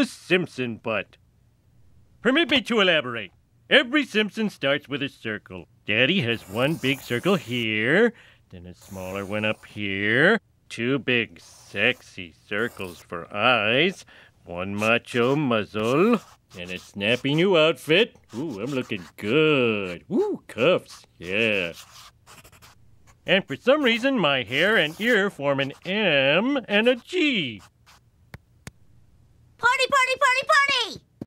the Simpson butt. Permit me to elaborate. Every Simpson starts with a circle. Daddy has one big circle here, then a smaller one up here, two big sexy circles for eyes, one macho muzzle, and a snappy new outfit. Ooh, I'm looking good. Ooh, cuffs, yeah. And for some reason, my hair and ear form an M and a G. Party, party, party, party!